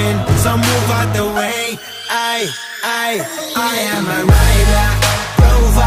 so move out the way. I am a rider.